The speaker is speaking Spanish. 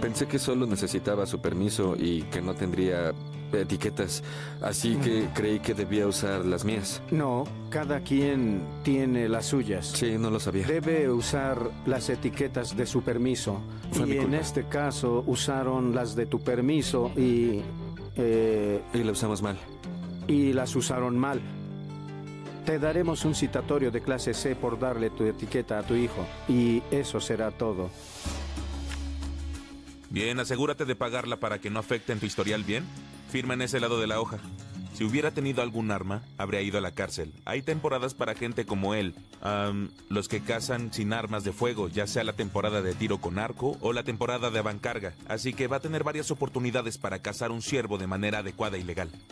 Pensé que solo necesitaba su permiso y que no tendría etiquetas, así que creí que debía usar las mías. No, cada quien tiene las suyas. Sí, no lo sabía. Debe usar las etiquetas de su permiso. Fue mi Y en culpa. este caso usaron las de tu permiso y la usamos mal. las usaron mal. Te daremos un citatorio de clase C por darle tu etiqueta a tu hijo. Y eso será todo. Bien, asegúrate de pagarla para que no afecte en tu historial, ¿bien? Firma en ese lado de la hoja. Si hubiera tenido algún arma, habría ido a la cárcel. Hay temporadas para gente como él. Los que cazan sin armas de fuego, ya sea la temporada de tiro con arco o la temporada de avancarga. Así que va a tener varias oportunidades para cazar un ciervo de manera adecuada y legal.